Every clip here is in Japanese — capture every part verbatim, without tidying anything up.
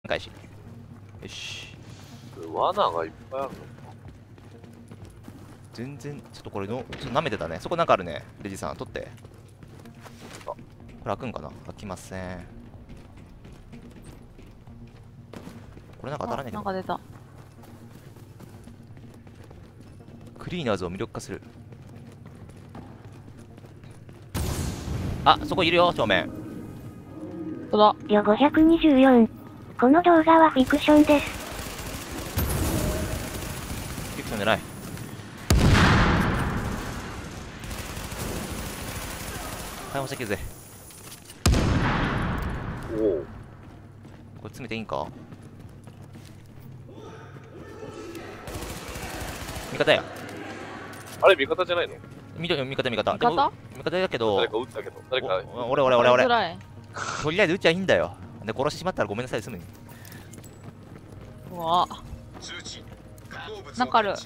返し。よし。 罠がいっぱいあるのか。 全然ちょっとこれのちょっと舐めてたね。そこなんかあるね。レジさん取って。これ開くんかな。開きません。これなんか当たらないけど。 なんか出た。 クリーナーズを魅力化する。あ、そこいるよ正面。 ほだ。 よごひゃくにじゅうよん。この動画はフィクションです。 フィクションじゃない。解放してきるぜ。 おお。 これ詰めていいんか。味方や。 あれ味方じゃないの？ 味方味方味方。 味方？ 味方だけど。 誰か撃ったけど。誰か。 お俺俺俺俺。 づらい。 とりあえず撃っちゃいいんだよ。で殺してしまったらごめんなさい済むに。 うわ。なんかある。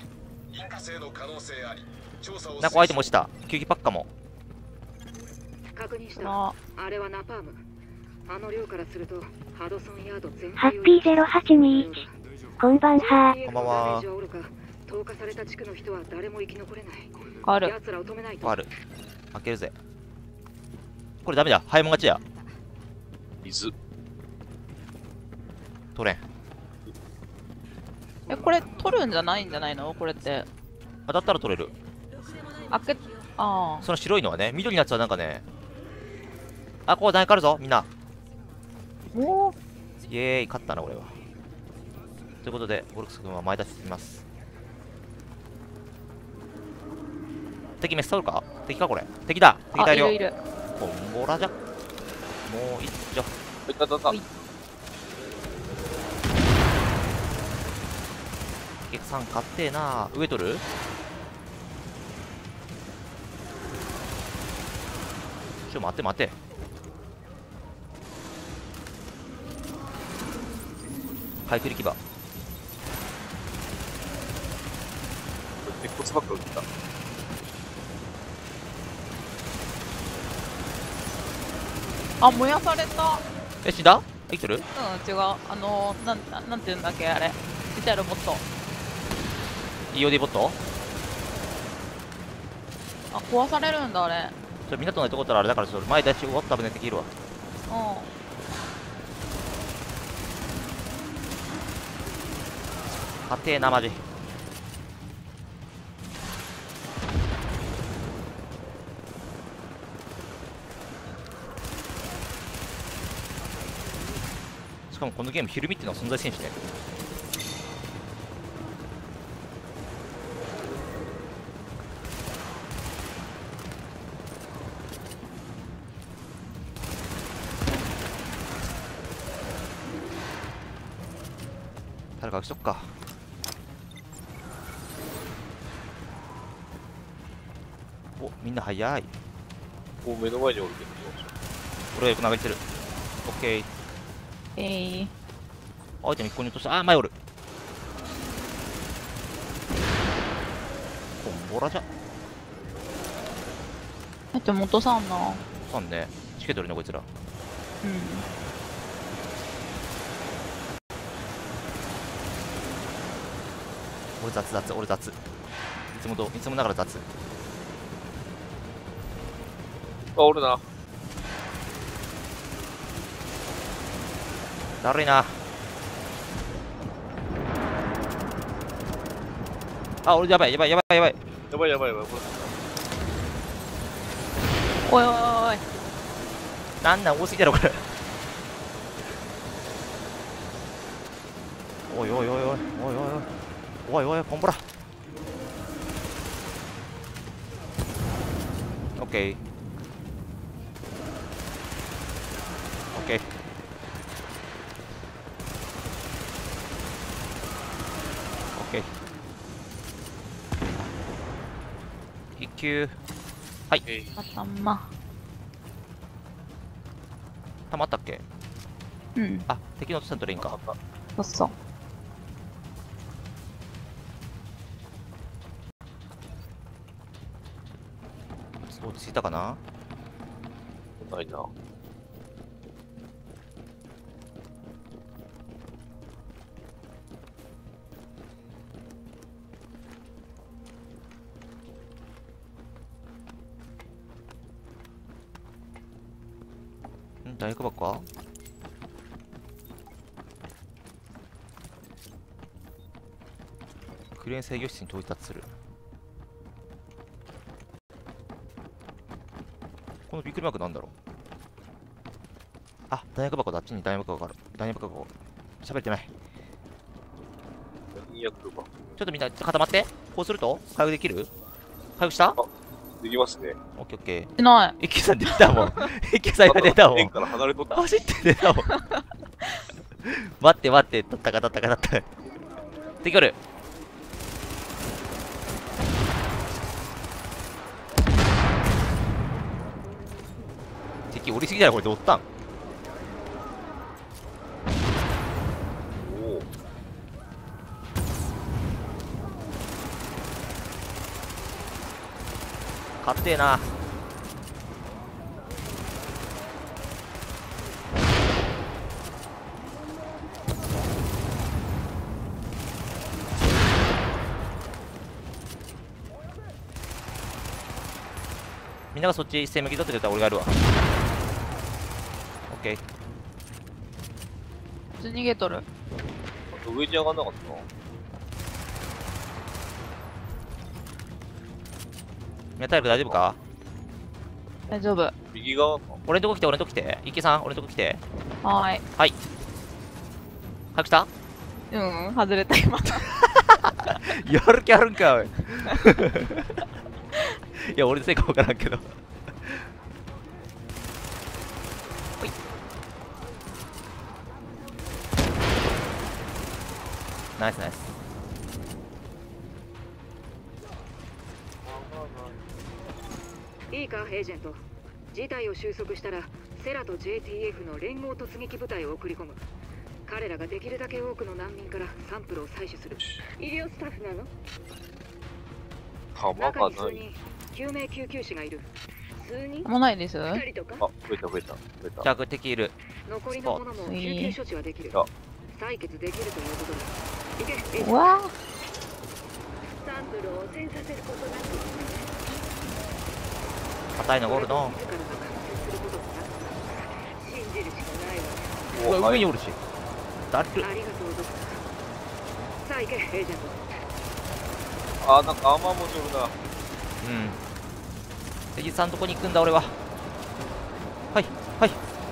なんかアイテム落ちた。救急パックかも。 確認した。あれはナパーム。あの量からするとハドソンヤード全ハッピーゼロはちにいち。こんばんは。 こんばんは。 投下された地区の人は誰も生き残れない。 ある。 奴らを止めないと。 ある。開けるぜ。これダメだ。早いもん勝ちや。 水。 取れん。 え、これ取るんじゃないんじゃないの？これって。 当たったら取れる。 開け、ああ。 その白いのはね、緑のやつはなんかね。あ、ここ何かあるぞ、みんな。 おお。 イエーイ、勝ったな、俺は。ということで、ゴルクス君は前出してみます。敵メス取るか？敵かこれ。敵だ。敵大量。 いるいる。 コンボラじゃ。もう一丁。 いたいたいた。 結さん勝ってえな。上取る？ちょ待って待って。回復力場。 鉄骨ばっか撃った。 あ、燃やされた。 え、死んだ？生きてる？ うん、違う。あのー、なん、ななんていうんだっけ、あれ。ちっちゃいロボット。 イーオーディー ボット？ あ、壊されるんだ、あれ。 ちょ、港のとこったらあれだから、ちょっと前出し終わった危ねって切るわ。 うん。 勝てえな、マジ。しかもこのゲーム、ヒルミっていうのは存在せんしね。誰か開けとくか。お、みんな早い。 もう目の前におるけど。 俺がよく流れてる。オッケー。 えー。 アイテム一個に落とした。あ、前おる。コンボラじゃ。 えっと、元さんな。 そうね。チケットるね、こいつら。 うん。 俺雑雑、俺雑。いつもと、いつもながら雑。 あ、おるな。 だるいな。あ、俺やばい、やばい、やばい、やばい。 やばいやばいやばい。 おいおいおいおい。 なんなん多すぎだろ、これ。おいおいおいおい、おいおいおい。おいおい、コンボラ。オッケー。オッケー。オッケー。一球。はい。 頭。 たまったっけ？ うん。 あ、敵の落としたんとレインか。 そうそう。 落ち着いたかな？ ないな。 大学ばっかクレーン制御室に到達する。このびっくりマークなんだろう。あ、大学箱だ。あっちに大学箱がある。大学箱喋ってない。 にひゃくば。 ちょっとみんな固まって。こうすると回復できる？回復した？ できますね。 オッケーオッケー。 しない。 一休さん出たもん。一休さんが出たもん。 円から離れとった。 走って出たもん。待って待って、取ったか取ったか取ったか。敵おる。敵おりすぎだよ、これでおったん。 おお。 かってえな。みんながそっち一斉向き取ってくれたら俺がやるわ。オッケー。 普通に逃げとる。 あと上に上がんなかったな。 みんな体力大丈夫か？ 大丈夫。 右側か。 俺んとこ来て、俺んとこ来て。池さん、俺んとこ来て。 はーい。 はい。回復したうん、外れた今。 やる気あるんか、おい。いや、俺のせいか分からんけど。ほい。ナイスナイス。 いいか、エージェント。事態を収束したら、セラと ジェーティーエフ の連合突撃部隊を送り込む。彼らができるだけ多くの難民からサンプルを採取する。医療スタッフなの？ 弾中がない。 に数人、救命救急士がいる。数人？ もうないです。 二人とかあ、増えた増えた増えた。 弱敵いる。 残りのものも救急処置はできる。 あ採血できるということだ。いけ、エージェント。 うわサンプルを汚染させることなく。 硬いのがおるの。 自らが感染することもなく信じるしかないわ。 うわ、上におるし。だる。 ありがとう、ドクター。さあ行け、エージェント。 あー、なんかアーマー文字おるな。 うん。敵さんとこに行くんだ、俺は。はい、はい。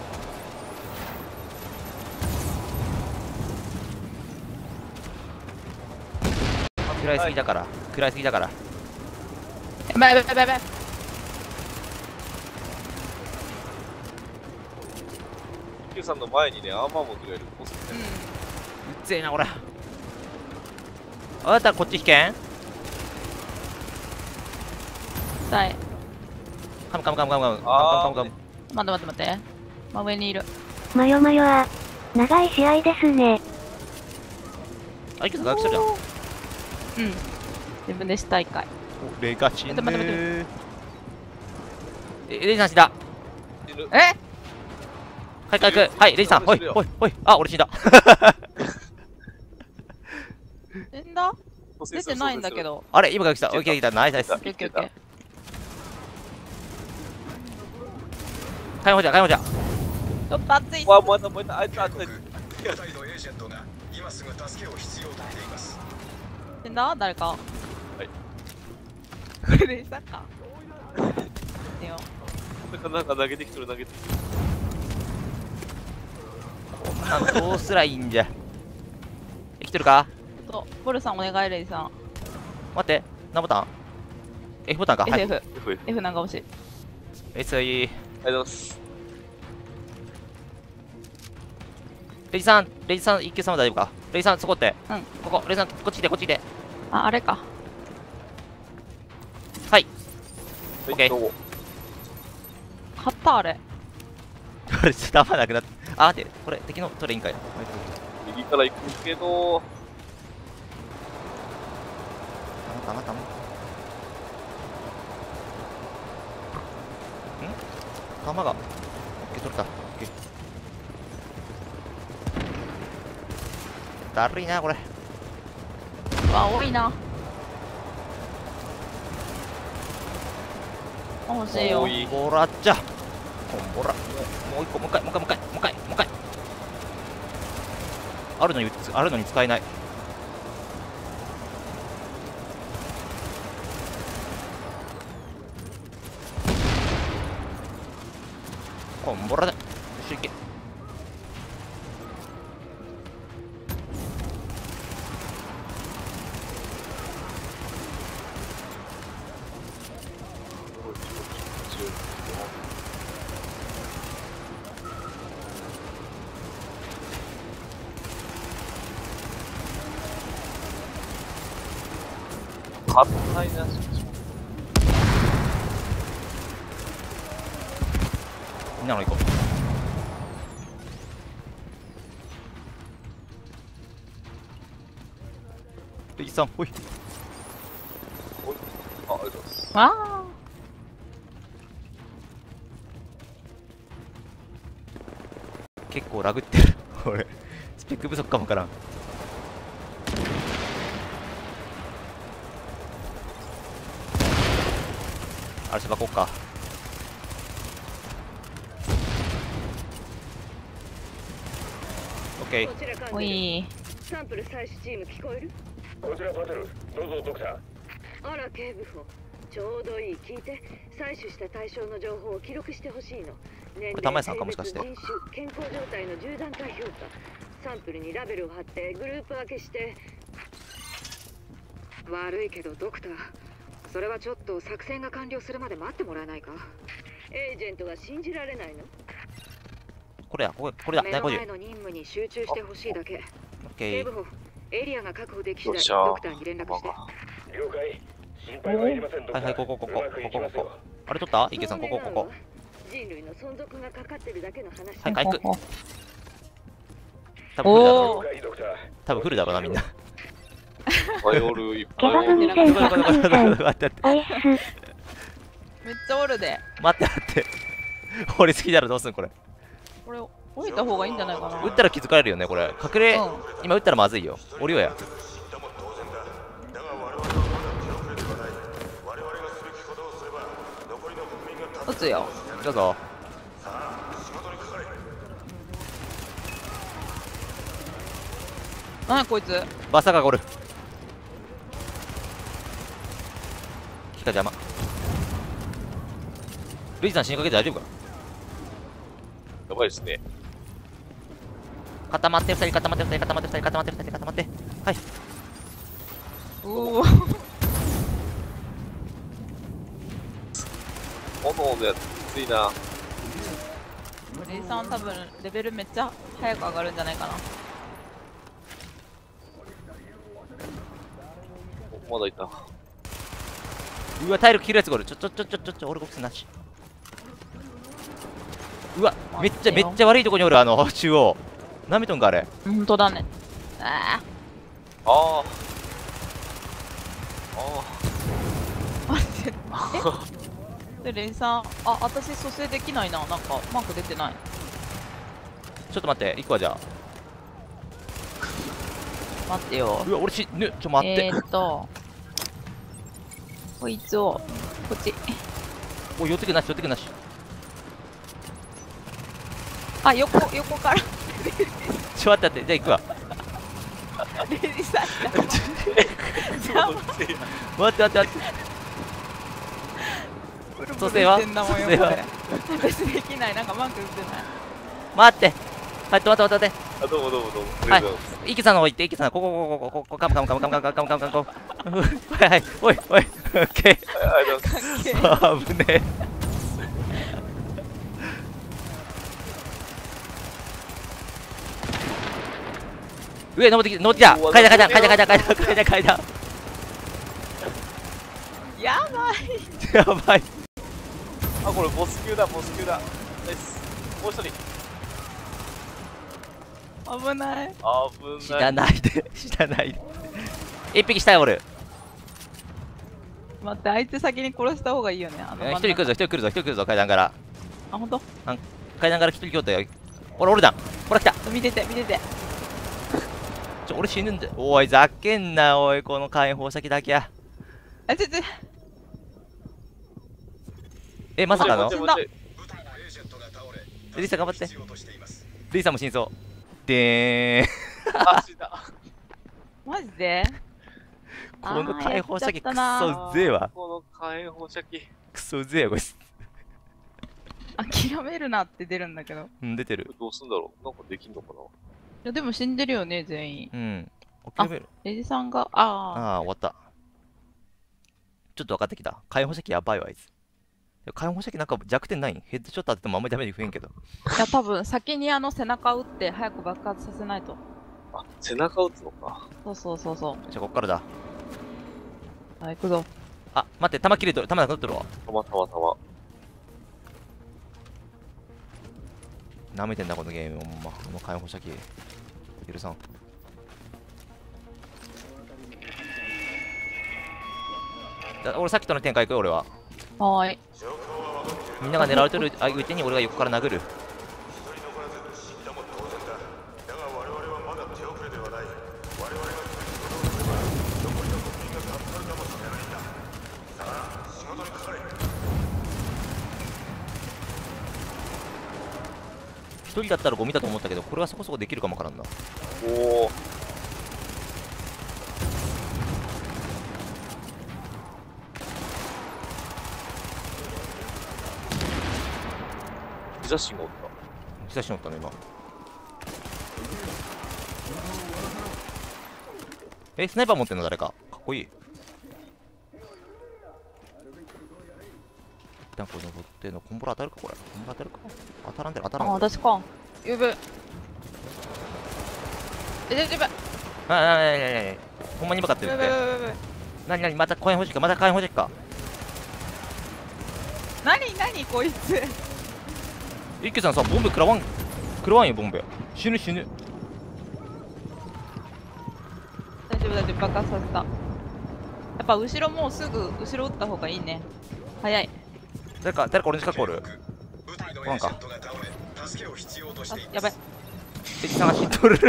食らいすぎだから、食らいすぎだから。 やばいやばいやばいやばい。 Q さんの前にね、アーマー文字がいる。ボスね。 ううっぜえな、これ。あなたこっち引けん。 ん。痛い。 カムカムカムカムカムカムあーカムカム。 待って待って待って。真上にいる。 マヨマヨは、長い試合ですね。 あ、いくつ回復したじゃん。 うん。自分で死体会。 俺が死ぬ待って待って待ー。え、レイジさん死んだ。 死ぬ。 えはい、回復。はい、レイジさん。ほい、ほい、ほい。あ、俺死んだ。 死んだ出てないんだけ。ど。 あれ、今回来た。オッケー、来た。ナイスナイス。 オッケーオッケーオッケー。 解放じゃ、解放じゃ。 ちょっと熱い。 わ、燃えた燃えた。あいつあいつあいつ。 再度エージェントが今すぐ助けを必要としています。 死んだ誰か。 はい。 これでしたか。いいよ。 なんかなんか投げてきてる投げてきてる。 こんなんどうすらいいんじゃ。生きてるか。 ちょっとボルさんお願い、レイさん。 待って、何ボタン ?F ボタンか。はいエフエフ。 F F。 F なんか欲しい。 エスアイ。 ありがとうございます。 レイジさん、レイジさん、一級様大丈夫か。レイジさん、そこって。 うん。 ここ、レイジさん、こっち来て、こっち来て。 あ、あれか。 はい。 はい、 OK どうも。 買ったあれ。 これ、ちょっと弾なくなって。あ、待って、これ、敵の取れいいんかい。 右から行くけど、 たまたまたま。ん弾が。オッケー、取れた。オッケー。だるいな、これ。 うわ、多いな。あ欲しいよ多。い。 もらっちゃ。 ほらもうもう一個もう一回もう一回もう一回もう一回もう一回あるのにあるのに使えない。こんぼらだ。よしいけ。 硬いな。 みんなの行こう。レイさんほい。 あ、ありがとうございます。 わあ。 結構ラグってる俺スペック不足かもわからん。あれしばこうか。オッケー。 こちら管お理い。 サンプル採取チーム聞こえる？ こちらパトル、どうぞドクター。 あら警部補、ちょうどいい。聞いて、採取した対象の情報を記録してほしいの。年これ玉井さんかもしかして性別人種、健康状態のじゅう段階評価。サンプルにラベルを貼ってグループ分けして。悪いけどドクター、それはちょっと作戦が完了するまで待ってもらえないか？エージェントが信じられないの？ これやこれこれだ目のだいごじゅう。 前の任務に集中してほしいだけ。 オッケー。 警部補、エリアが確保でき次第よっしゃドクターに連絡して。 了解。心配はいりません、ドクター。 はいはいこここここうまくいここここきますよ。 あれ取った池さんここここ。 人類の存続がかかってるだけの話。 はい回復。 ほほ多分フルだろお了解、ドクター。 多分フルだろうなみんな。 バイオルいっケバぱいおる。 ブ店どこどこどこどこどこ待っておいっす。 めっちゃおるで。 待って待って俺好きだろどうすんこれ。 これ降りた方がいいんじゃないかな。 撃ったら気づかれるよねこれ。隠れ、 うん今撃ったらまずいよ。降りようや。 撃つよ。 どうぞ。 なんやこいつ。 バサがゴル。キカ邪魔。ルイさん死にかけて大丈夫か？ やばいですね。 固まってふたり固まってふたり固まってふたり固まってふたり固まって。はい。 うお。 炎のやつきついな。 レイさん多分レベルめっちゃ早く上がるんじゃないかな。 おまだいた。 うわ体力切るやつがおる。ちょちょちょちょちょちょ俺こくなし。うわめっちゃめっちゃ悪いとこにおる。あの中央何見とんかあれ。 ほんとだね。あああ。ああ。待って。えでレイさん、あ、私蘇生できないな。なんかマーク出てない。 ちょっと待って行くわじゃあ。 待ってよ。 うわ俺死ぬ。ちょっと待って、 えーっとこいつをこっち。 お寄ってくなし寄ってくなし。 あ、横横からちょっと待って待ってじゃあ行くわ。 レイさん邪魔。 待って待って待ってブルブル蘇生はしてんだもんよ蘇生はこれ。私できない。なんかマーク打ってない。 待ってはい待って待って待ってあ、どうもどうもどうも。 はいありがとうございます。 イキさんの方行ってイキさんここここここここカムカムカムカムカムカムカムカムカムカムはいはいおいおいオッケありがとうございます。 ー危ねえ。上登ってきて登ってきたうわ階段階段階段階段階段階段階段やばい。 やばい。 あ、これボス級だ、ボス級だ。ナイス。もう一人。 危ない。 危ない。 知らないで知らないで一匹下におる。 待って、相手先に殺した方がいいよね。あの一人来るぞ一人来るぞ一人来るぞ階段からあ、ほんと階段から一人来よったよ。俺俺だほら来た。 見てて、見てて。 ちょ俺死ぬんだよ。おいざけんなおいこの解放先だけや。 あ、ちょちょ。 えまさかのもうちょいもうちょい部隊のエージェントがレディさん頑張って。 必要としています。 レディさんも真相。でーん。 あ、死んだ。 マジでこの解放射器クあーやっちゃったなソうぜえわ。 この火炎放射器。 クソうぜえわこいつ。 諦めるなって出るんだけど。いうん出てる。 これどうすんだろう。なんかできんのかな。 やでも死んでるよね、全員。 うん。諦める。 レジさんが、ああ。 ああ終わった。ちょっと分かってきた。解放射器やばいわあいつ。解放射器なんか弱点ない？ヘッドショット当ててもあんまりダメージ増えんけど。 いや、多分先にあの背中を打って早く爆発させないと。 あ、背中撃つのか。 そうそうそうそう。 じゃあこっからだ。 はい、行くぞ。 あ待って弾切れとる。弾なくなっとるわ。 たまたまたま。 なめてんだこのゲームほんま。この解放射器許さん。だ俺さっきとの展開行くよ俺は。 はーい。 みんなが狙われてる相手に俺が横から殴る。一人だったらゴミだと思ったけどこれはそこそこできるかもわからんな。 おお。日差しがおった。 久しぶりにおったね今。えスナイパー持ってんの誰か。かっこいい。一旦これ登ってんのコンボラ当たるかこれ。コンボラ当たるか当たらんでる当たらんあ、 でる。 私か。やべ。え、やべ。やああああほんまに向かってるっべ。 て。 やべ。やべ。 なになにまた火炎放射器かまた火炎放射器か。 なになにこいつ。 一休さんさボンベ食らわん食らわんよボンベ。死ぬ死ぬ。 大丈夫大丈夫、爆発させた。やっぱ後ろもうすぐ後ろ撃った方がいいね。早い。 誰か誰か俺の近くおる。 部隊のエージェントが倒れ、助けを必要としています。 やばい。 エジさんが死んどる。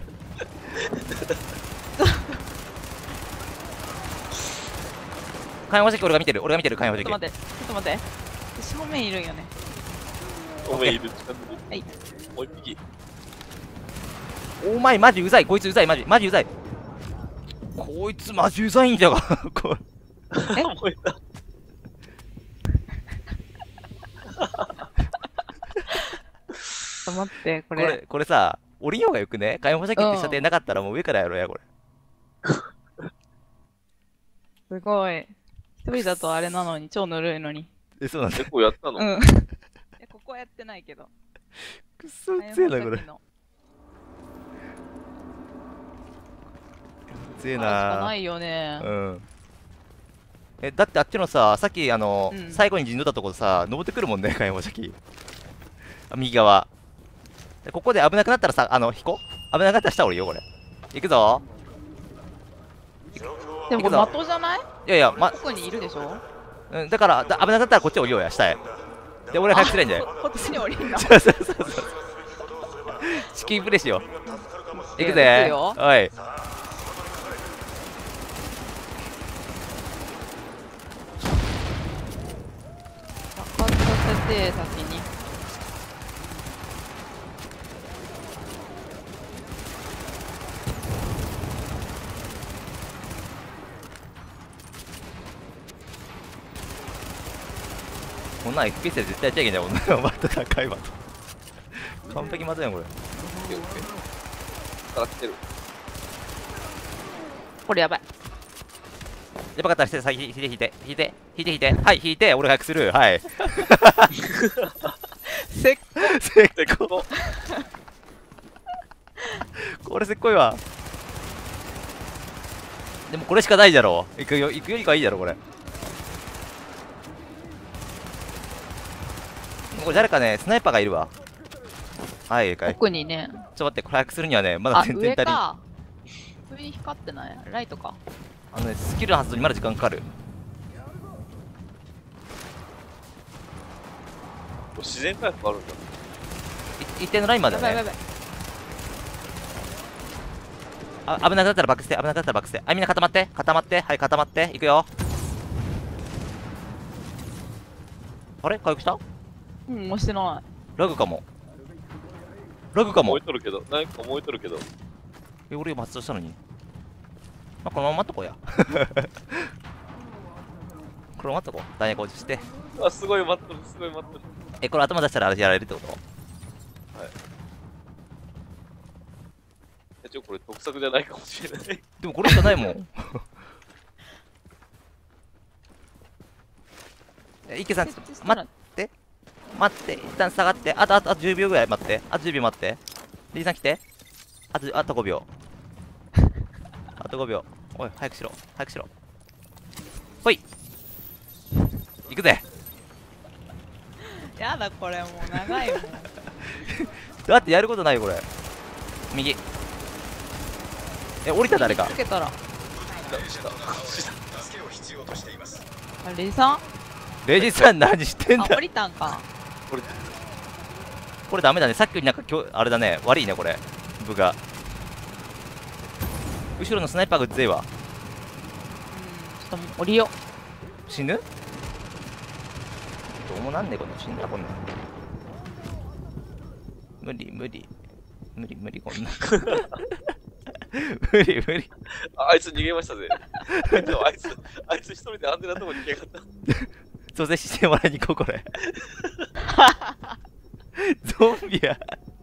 火炎放射器俺が見てる俺が見てる火炎放射器。 ちょっと待って、ちょっと待って。正面いるんよね。 おめえいる近くに。 はい。 もう一匹。 お前マジうざいこいつうざいマジマジうざい。こいつマジうざいんじゃが。こえ燃えた。 ちょっと待って、ここれ。 れこれさ降りようがよくね。火炎放射器って射程なかったらもう上からやろうやこれ。 すごい。一人だとあれなのに、超ぬるいのに。 えそうなんだ。 結構やったの。 うん。え、ここはやってないけど。 くっそうぜえなこれ。 のぜえあれしかなないよね。 うんえだってあっちのささっきあの、 うん最後に陣取ったところさ登ってくるもんね火炎放射器。あ右側でここで危なくなったらさあの引こう。危なくなったら下降りよこれ。行くぞ。 でもこれ的じゃない？ いやいやまここにいるでしょ？ うんだからだ危なくなったらこっち降りようや下へ。で俺は早くすれんじゃん。 こっちに降りんだ。 そうそうそうそうチキンプレーしよう。行くぜ行くよおい。 爆発させて、先に。 こんなん エフピーエス で絶対やっちゃいけないもんな。また高いわと。完璧まずいやんこれ。 オッケーオッケー。上がってる。 これやばい。 やばかったらして先引いて引いて引いて引いて引いてはい引いて俺が早くするはい。 せっせっでこのこれせっこいわ。でもこれしかないじゃろ。行くよ行くよりかはいいだろこれ。これ誰かねスナイパーがいるわ。はいかい。ちょっ奥にね。 と待ってこれ早くするにはねまだあ、 全然足りん。 上か。上に光ってない。ライトか。 あのねスキルの発動にまだ時間かかる。 自然回復あるんだ。 い一定のラインまでね。 やばいやばいやばい。 あ危なくなったらバックステ危なくなったらバックステ。あみんな固まって固まってはい固まっていくよ。あれ回復した？ うん、もうしてない。 ラグかも。 ラグかも燃え。とるけど、なんか燃えとるけど。 え、俺今発動したのに。まあ、このまま待っとこうや。これ待っとこう。弾薬落ちして。 あ、すごい待っとる、すごい待っとる。 え、これ頭出したらあれやられるってこと？ え、ちょ、これ得策じゃないかもしれない。 でもこれしかないもん。え、池さん、ちょっと待って。待って。一旦下がって。あと、あと、あとじゅうびょうぐらい待って。あとじゅうびょう待って。リーさん来て。あと、あとごびょう。あとごびょう。おい、早くしろ。早くしろ。ほい。行くぜ。 やだこれもう長いもん。 だってやることないよ、これ。右。え、降りた誰か。 エつけたらージェントの顔助けを必要としています。 あレイさんレジさん何してんだあ降。りたんか。 これダメだね。さっきよりなんか今日、あれだね。悪いね、これ。部が。後ろのスナイパーがうぜえわ。 うんちょっともう降りよ死ぬ？どうもなんねえこの死んだらこんなん。無理無理。無理無理こんな。無理無理。 あ、あいつ逃げましたぜ。でもあいつ、あいつ一人で安全なとこに逃げやがった。 蘇生してもらいに行こうこれ。ゾンビや。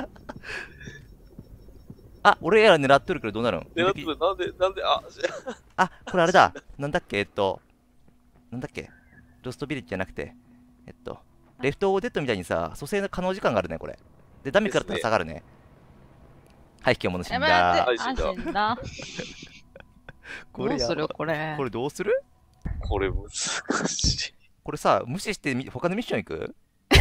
あ、俺ら狙っとるけどどうなるん？ 狙ってる、なんで、なんで、あ、しあ、これあれだ。なんだっけ、えっと、なんだっけ、ロストビレッジじゃなくて、えっと、レフトオーデッドみたいにさ、蘇生の可能時間があるね、これ。で、ダメ食らったら下がるね。はい、今日もの死んやめてあだ。 はい死んだ死んだ。 これやばどうするこれこれどうする？ これ難しい。 これさ、無視してみ他のミッション行く？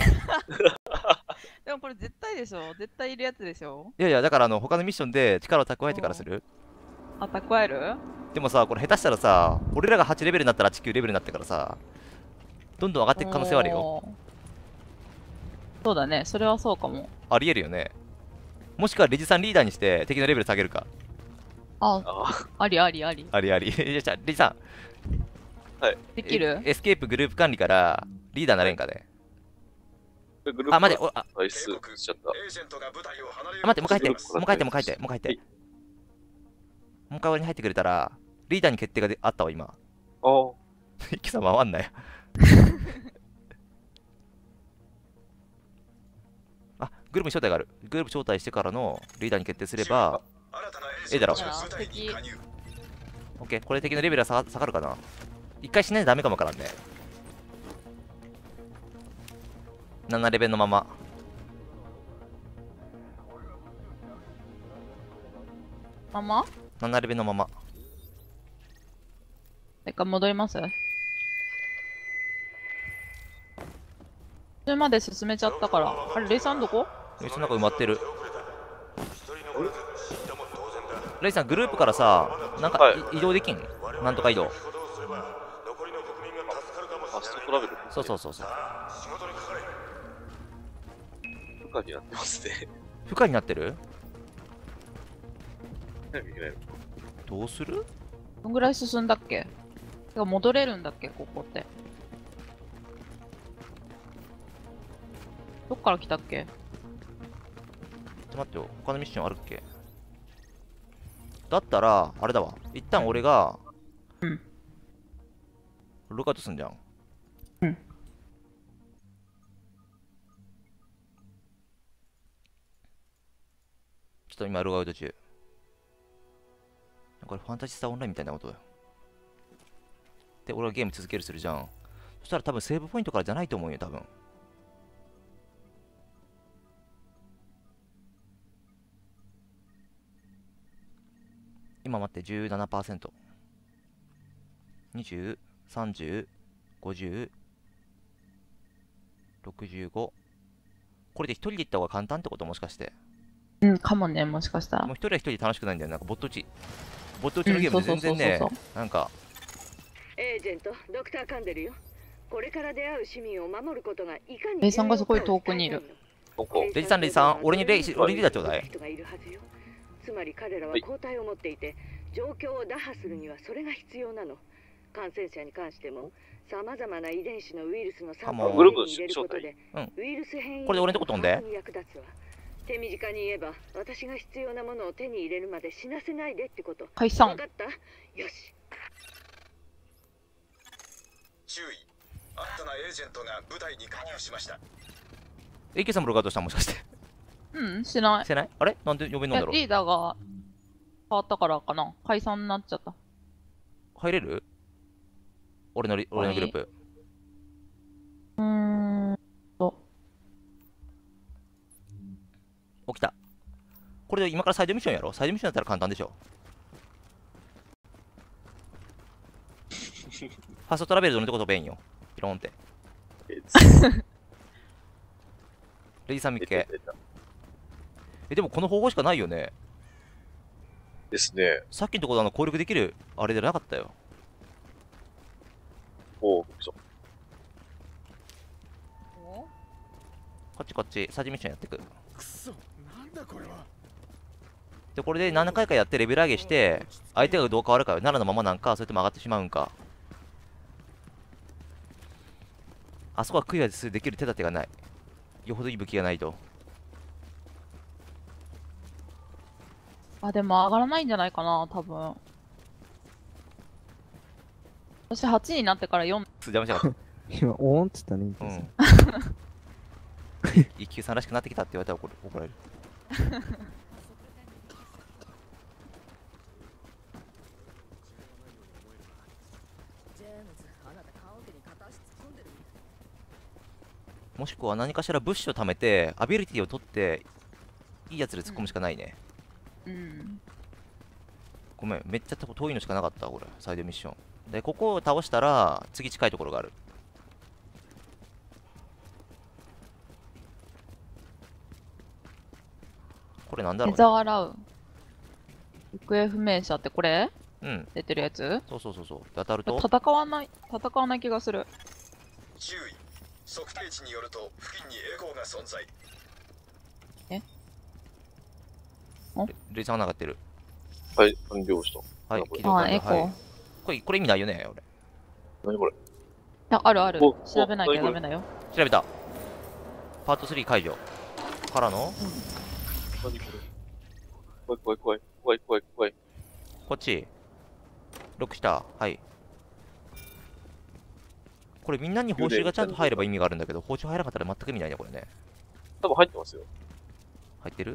でもこれ絶対でしょ絶対いるやつでしょ。 いやいや、だからあの、他のミッションで力を蓄えてからする？ あ蓄える。 でもさ、これ下手したらさ、俺らがはちレベルになったらはち、きゅうレベルになってからさ、どんどん上がっていく可能性はあるよ。 おーそうだねそれはそうかも。 ありえるよね。もしくはレジさんリーダーにして敵のレベル下げるか。 ああ、 ありありありありあり。じゃあ、レジさん。 できる。 エエスケープグループ管理からリーダーなれんかね。 グループあ、待って、おあ、 ナイスしちゃった。 エージェントが部隊を離れよあ待って、もう帰って、もグループう帰って、もう帰って、もう帰って。もう一回俺に入ってくれたら、リーダーに決定がであったわ、今。 あ一気さん回んない。あ、グループに招待がある。グループ招待してからのリーダーに決定すれば、 新たなエーええだろジェントが部隊に加入。 オッケー、これ敵のレベルは下が下がるかな。一回しないとダメかもからね。ななレベルのまま。 ママななレベルのまま。 一回戻ります。途中まで進めちゃったから。あれレイさんどこ？ え、その中埋まってる。レイさん、グループからさ、なんか、 はいい移動できん？なんとか移動。 あ、ストトラベル。 そうそうそうそう。 不可になってますね。 不可になってる？ 何見えないのどうする？ どんぐらい進んだっけ？てか戻れるんだっけここって。どっから来たっけ？ ちょっと待ってよ。他のミッションあるっけ？だったら、あれだわ。一旦俺が、 うん。 ロックアウトすんじゃん。 うん。 ちょっと今、ログアウト中。これファンタジスタオンラインみたいなことだよ。で、俺はゲーム続けるするじゃん。そしたら多分セーブポイントからじゃないと思うよ、多分。今待って、じゅうななパーセント。にじゅう、さんじゅう、ごじゅう、ろくじゅうご。これで一人で行った方が簡単ってこと？もしかして。 うん、かもね、もしかしたらもう。一人は一人で楽しくないんだよ。なんかボット打ち。ボット打ちのゲームで全然ねうんそうそうそうそ、 なんか、 エージェントドクターカンデルよ。これから出会う市民を守ることがいかにレイさんがすごい遠くにいる。 ここ。 レイジさん、レイジさん、俺にレイジ、俺にリーダーちょうだい。 人がいるはずよ。つまり彼らははい抗体を持っていて、状況を打破するにはそれが必要なの。感染者に関しても、さまざまな遺伝子のウイルスのサンプルあもうを手に入れることで、 うんウイルス変異これで俺のとこ飛んでに役立つわ。 手短に言えば私が必要なものを手に入れるまで死なせないでってこと。 解散分かった？よし。 注意。新たなエージェントが部隊に加入しました。 エイケー さんもログアウトしたんもしかして。 うんしない。 してないあれなんで呼べんのんだろう。 いやリーダーが変わったからかな。解散になっちゃった。 入れる俺のリ俺のグループ。 うーんと起きた。これで今からサイドミッションやろ。サイドミッションだったら簡単でしょ。ファーストトラベルのとこ飛べんよ。ピローンって。レイさん見っけ。え、でもこの方法しかないよね。 ですね。 さっきのところあの攻略できるあれじゃなかったよ。 おお、びっくりした。 こっちこっち、サイドミッションやってく。 くそ、なんだこれは。 で、これで何回かやってレベル上げして、相手がどう変わるか、奈良のままなんか、それとも上がってしまうんか。あそこはクリアするできる手立てがない。よほどいい武器がないと。 あ、でも上がらないんじゃないかな、多分。私はちになってからよん。 邪魔しなかっ今、オーンっつったね。 た。うん。一級さんらしくなってきたって言われたら怒る怒られる。もしくは何かしら物資を貯めて、アビリティを取って、いいやつで突っ込むしかないね。 うん。 ごめん、めっちゃ遠いのしかなかった、これ、サイドミッション。で、ここを倒したら、次近いところがある。これなんだろう、 江沢ラウ。行方不明者ってこれうん、 出てるやつそうそうそうそう。で当たると、 戦わない、戦わない気がする。 注意。測定値によると付近にエコーが存在。 レレイさんが流ってる。 はい、完了した。 はい、 これ起動完了。 あエコーはい。これ、これ意味ないよね、俺。 何これ。 いや、あるあるお。 調べなきゃおダメだよ。 調べた。パートスリー解除。からの、 何これ。怖い怖い怖い。怖い怖い怖い。 こっち。ロックした。はい。これみんなに報酬がちゃんと入れば意味があるんだけど、報酬入らなかったら全く意味ないね、これね。 多分入ってますよ。 入ってる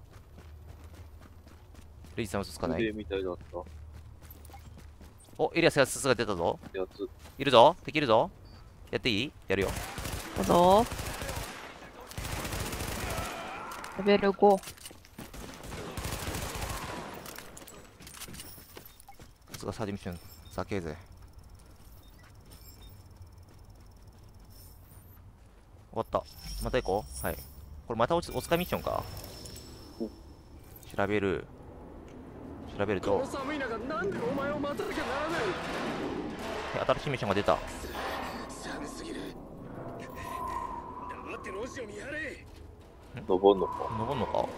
レイジさん嘘つかない。 腕みたいだったお、エリアスがすが出たぞ。 やつ。 いるぞ。敵いるぞ。やっていいやるよ。 どうぞ。レベルご。 さすがサーディミッション。さけえぜ。終わった。また行こう。はい。これまたおつお使いミッションか。調べる。調べると。 寒い中なんでお前を待たなきゃならない。 新しいミッションが出た。 寒すぎる。黙って路地を見張れ。 登んのか。 登んのか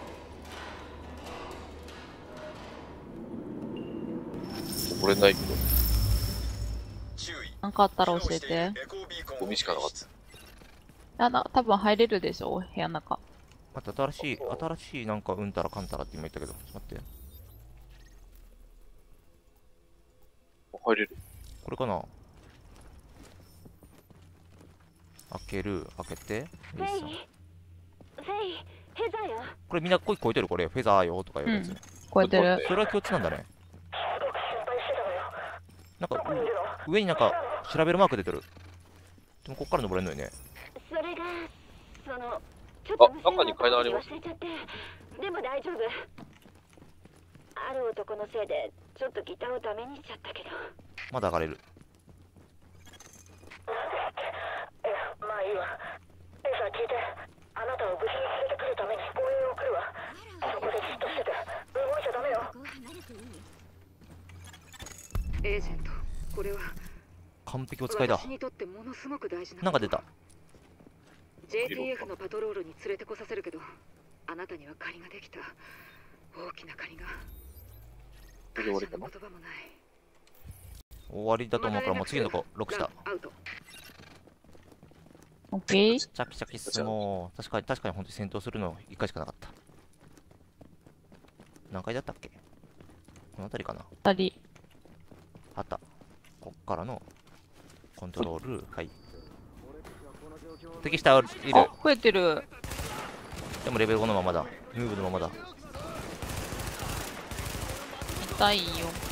登れないけど。 注意。 なんかあったら教えて。 エコービーコンをゴミしかなかった。 いやな、多分入れるでしょ、部屋の中。 待って、新しい、新しいなんかうんたらかんたらって今言ったけど、ちょっと待って。 入れる。 これかな開ける、開けて。 フェイ、フェイ、ヘザよ。 これみんな声超えてるこれ、フェザーよとかいうやつ。 うん超えてる。 それは共通なんだね。なんか、う上になんか調べるマーク出てる。でもこっから登れんのよね。 それが、その、ちょっとあ、中に階段あります。 忘れちゃって。でも大丈夫。ある男のせいで、ちょっとギターをダメにしちゃったけど。 まだ上がれる。 まあいいわ。エサ聞いて。あなたを無事に連れてくるために護衛を送るわ。そこでじっとしてて。動いちゃダメよ。 エージェント、これは完璧お使いだ。 私にとってものすごく大事ななんか出た。 ジェイティーエフ のパトロールに連れてこさせるけど、あなたには借りができた。大きな借りが。感謝の言葉もない。 終わりだと思うからもう次のとこロックした。 アウト。 オッケー。 チャキチャキ進もう。確かに確かに本当に戦闘するのいっかいしかなかった。 何階だったっけ？この辺りかな。 二人。 あった。こっからのコントロール。はい。敵下いる。 あ、増えてる。 でもレベルごのままだ。ムーブのままだ。 痛いよ。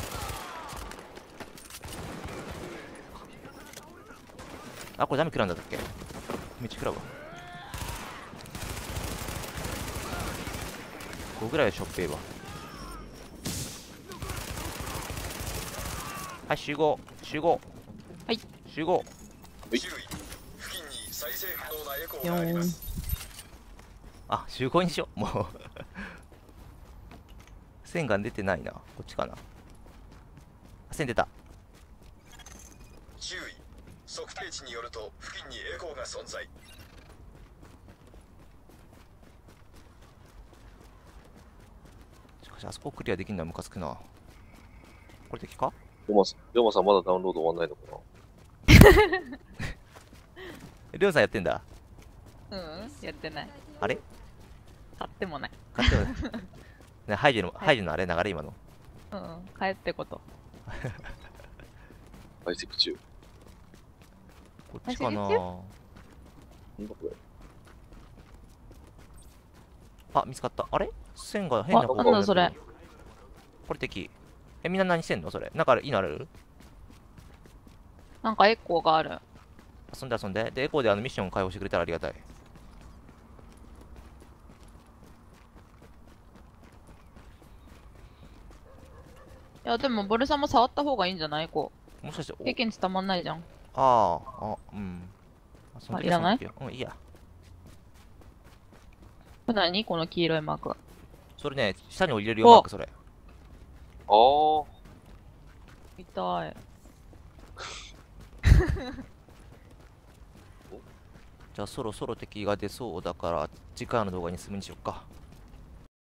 あ、これダメ食らうんだったっけ？めっちゃ食らうわ。ごぐらいはしょっぺいわ。はい、集合。集合。 はい。 集合。 注意。付近に再生可能なエコーがあります。 あ、集合にしよう。もう。線が出てないな。こっちかな。線出た。 注意。測定値によると付近にエコーが存在。 しかし、あそこクリアできるのはムカつくな。これ敵か？ りょうまさん、りょうまさんまだダウンロード終わんないのかな。 りょうさんやってんだ。 うん、やってない。 あれ買ってもない。 買ってもね、ハイジの、ハイジのあれ流れ今の。 うん、帰ってこと。 解析中。 こっちかな。 走り中なんだこれ。 あ、見つかった。あれ線が変なあ、 方なんだそれ。 これ敵。え、みんな何してんのそれ。なんかあれいいのある？ なんかエコーがある。 遊んで遊んで。で、エコーであのミッション解放してくれたらありがたい。 いや、でもボルさんも触った方がいいんじゃない？こもしかして、おう。経験値たまんないじゃん。 ああ、あ、うん。あその時あいらないその時うん、いいや。 これ何この黄色いマークは。 それね、下に降りれるよ、 おマーク、それ。 あー。 痛い。 じゃあ、そろそろ敵が出そうだから、次回の動画に進むにしよっか。